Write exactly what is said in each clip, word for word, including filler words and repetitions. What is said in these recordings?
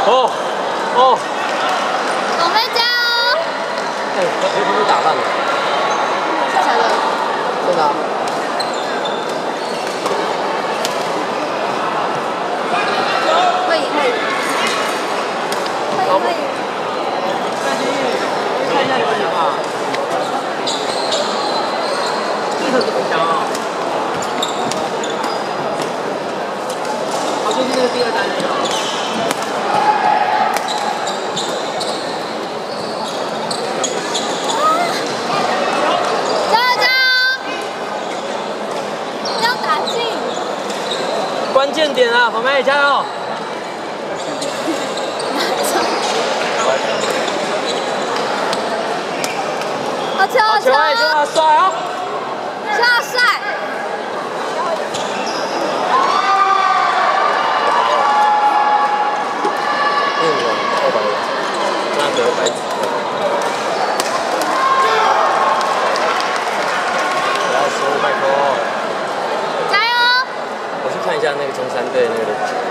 哦哦， 我们加油！ 哎，他全部都打烂了。 假的？ 真的啊。 会赢会赢。会赢会赢。 看一下你们赢啊。这个怎么讲啊？好，就是那个第二单那个。 关键点啊，宝妹加油！ 好球好球！ 好球！真的帅啊！ 帅帅！ 那个二百，那个白纸。不要输，拜托！ 我去看一下那个中山队那个。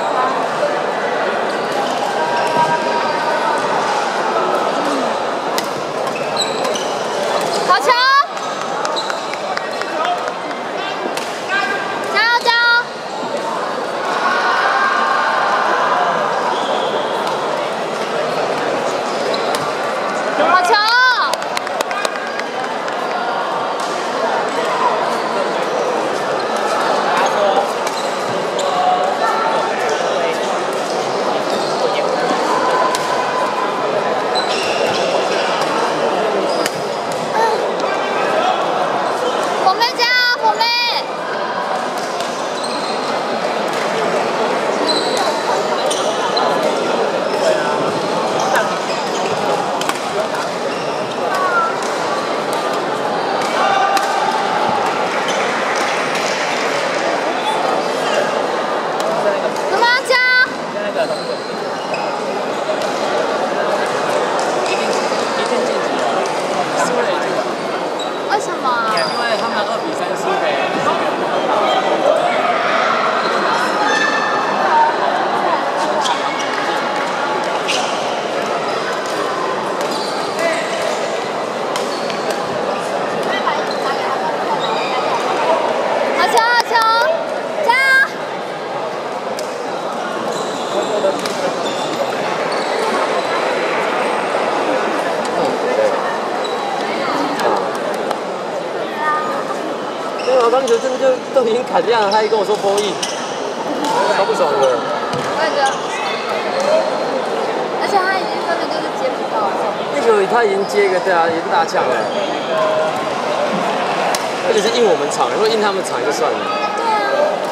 好球！加油加油！好球！ 为什么？因为他们二比三输给。好球好球，加油！ 因为我刚球真的就都已经砍这样了，他一跟我说波翼，超不爽的。 我也觉得，而且他已经根本就是接不到了。 那球他已经接一个，对啊，也是大枪了。而且是印我们场，如果印他们场就算了。 对啊。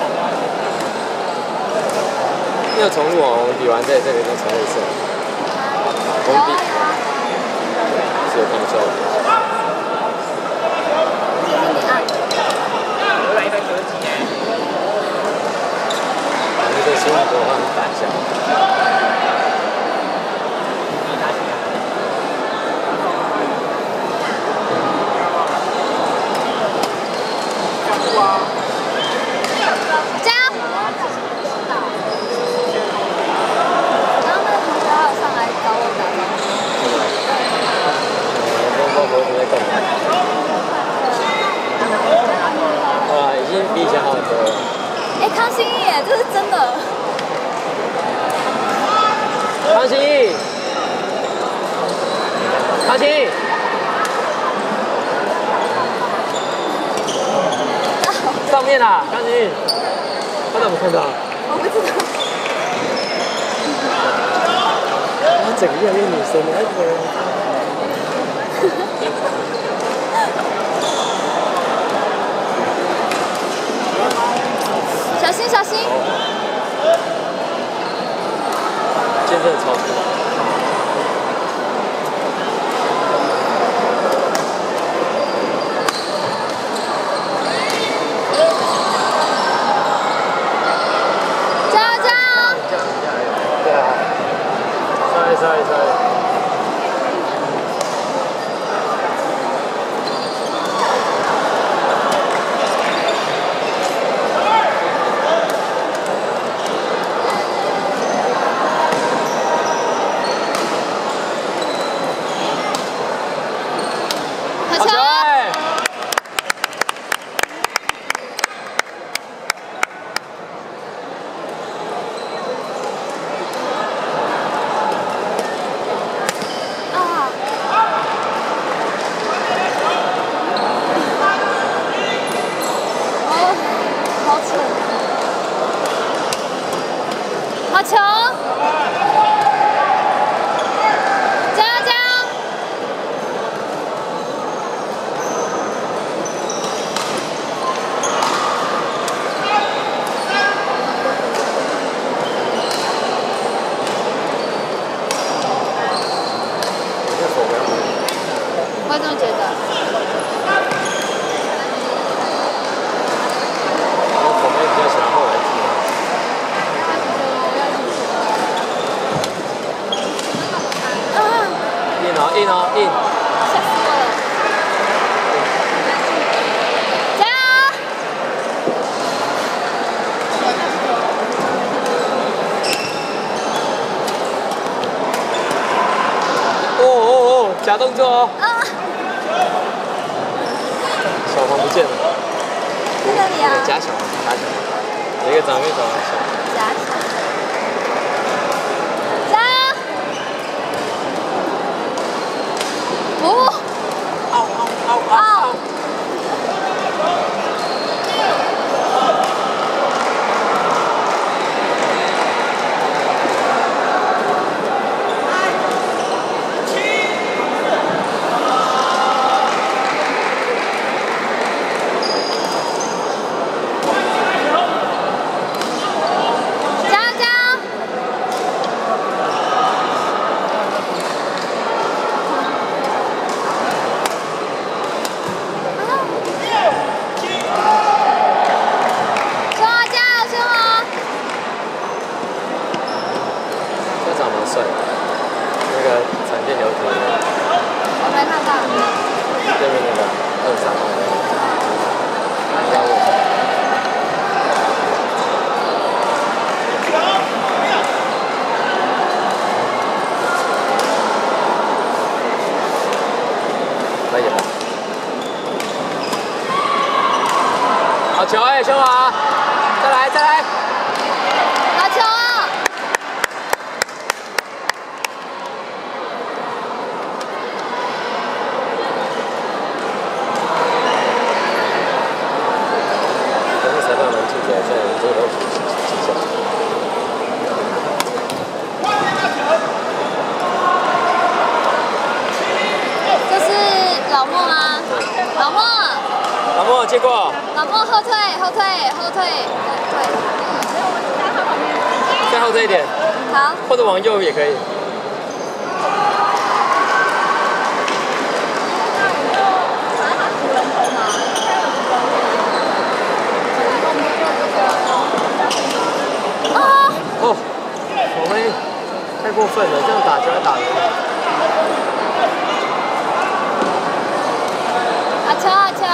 没有重录哦，我们比完这这个就重录一次。我们比。是有看球。 这十五个我帮你打一下。 加油！然后那个同学还有上来找我打招呼。我我我在干嘛？哇，已经比以前好很多了。 哎，康欣怡耶，这是真的。 康欣怡，康欣怡，上面啦，康欣怡，看到没看到？ 我不知道。 她整个越来越女生了， 小心小心！ 今天真的超酷。 加油加油！ 对啊。sorry sorry sorry。 好球！加油加油！我也这么觉得。 我口碑比较喜欢后来踢。硬哦硬哦硬！ 吓死我了！加油！ 哦哦哦，假动作哦！ 啊！ 小黄不见了。 在哪里啊？ 假小黄，假小黄，有一个长得小黄小。 假小。加油！哦！ 嗷嗷嗷嗷！帅，那个闪电流体， 我没看到。 对面那个二三号那个，应该我。可以了。好球哎，兄华，再来再来。 好球啊！ 这是老莫吗？老莫。 老莫接过。 老莫后退，后退，后退，后退。 再后退一点。 好。 或者往右也可以。哦，我们太过分了，这样打球还打人。 好球，好球！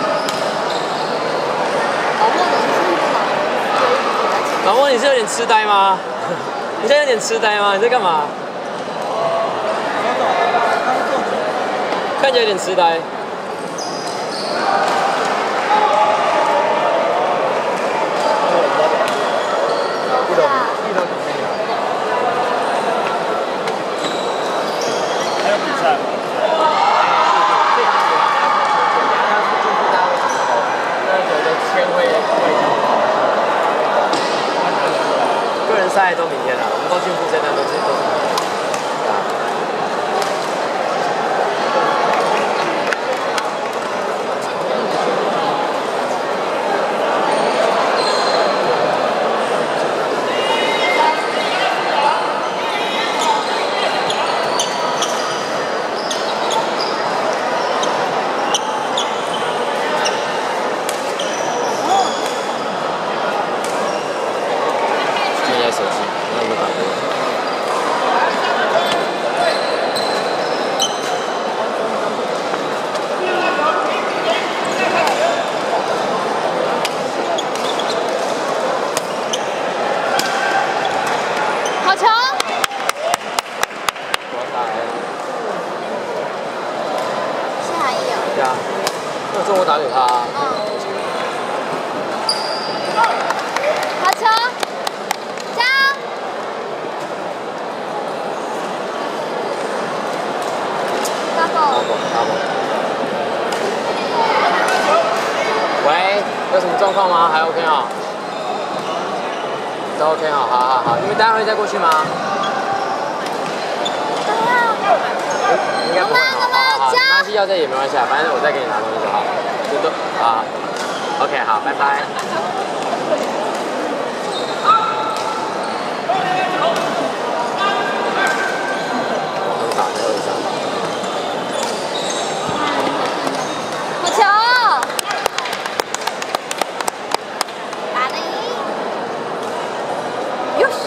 老莫，你是有点痴呆吗？你现在有点痴呆吗？你在干嘛？看起来有点痴呆。 还有比赛吗？ 个人赛都明天了，我们都进步赛，但都是都是。手机，那我打给我。 好球！ 我打了。 是韩毅哦。 对啊，那时候我打给他。 嗯。好球！ 喂，有什么状况吗？还 OK 啊？ 都 OK 哦，好好好，你们待会会再过去吗？应该不会，好好好，没关系，要这也没关系啊，反正我再给你拿东西就好，就都好 ，OK， 好，拜拜。很少，没有一张。 好球！打得赢。哟西。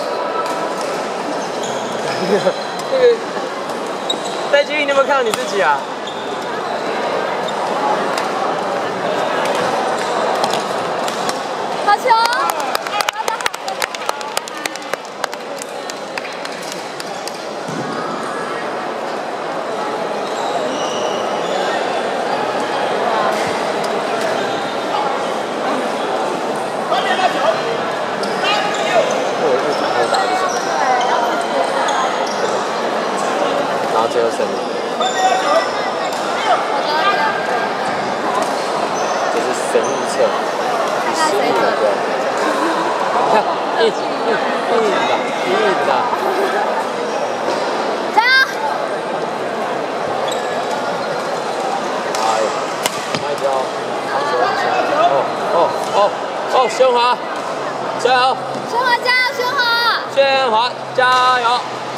那个戴基宇，你有没有看到你自己啊？ 好球！ 然后最后胜利，这是神预测，第十五个，看一直一一的一的， 加油！ 哎，慢点哦，哦哦哦哦，宣华，加油！ 宣华加油，宣华！ 宣华加油！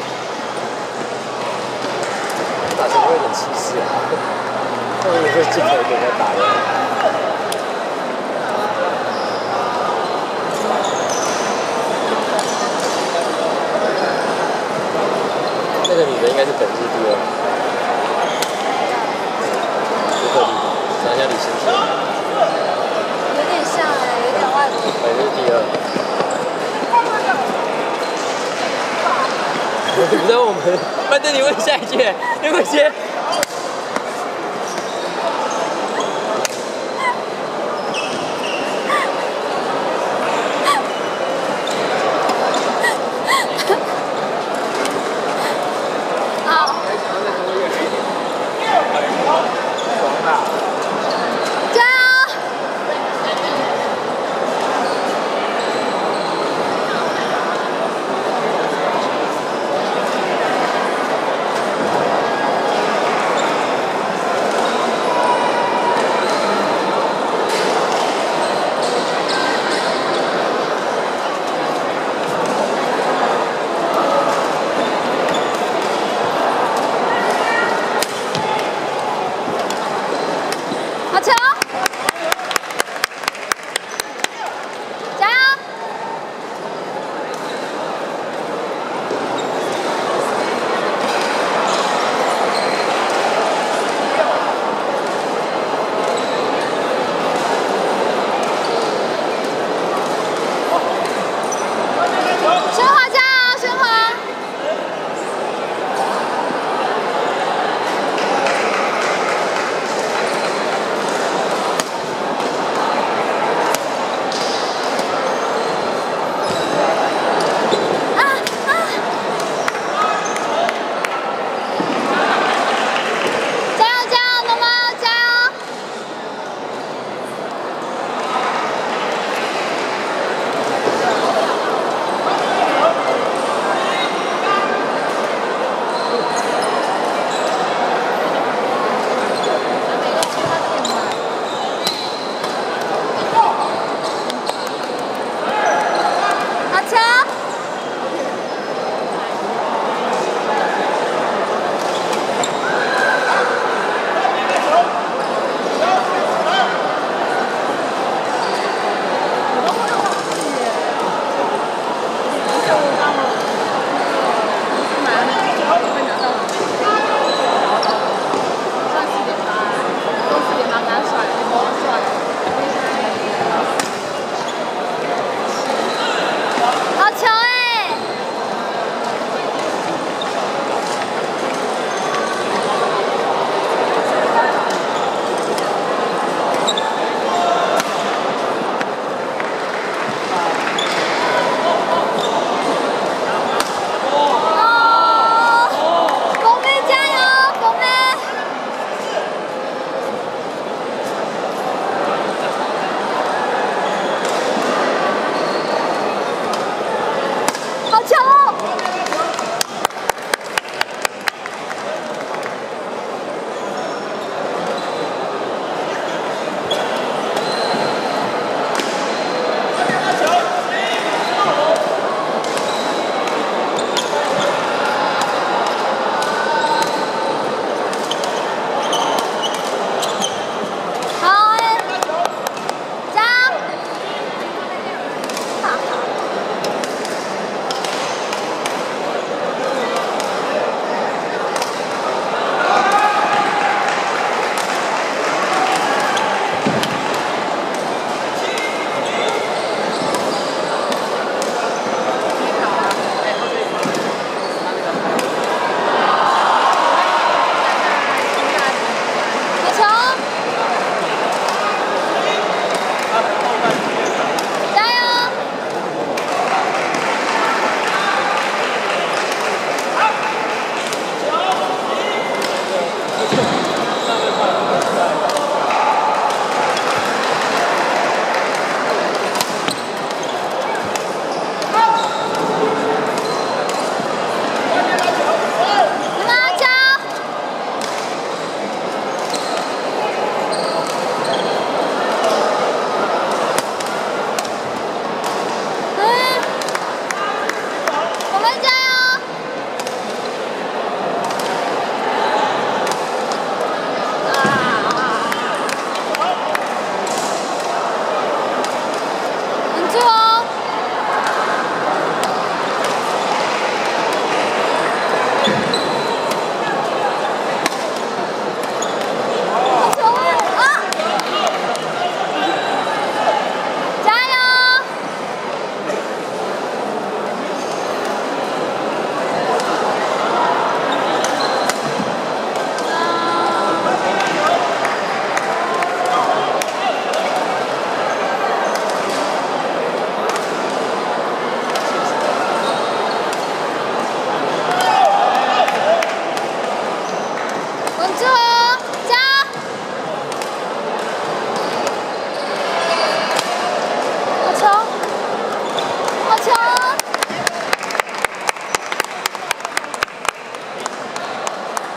打球会有点歧视啊，后面会镜头给人家打人。那个女的应该是本日第二，朱克丽，长相李欣洁， 有点像哎，有点外国。 本日第二。你不在问我们，反正你问下一届，没关系。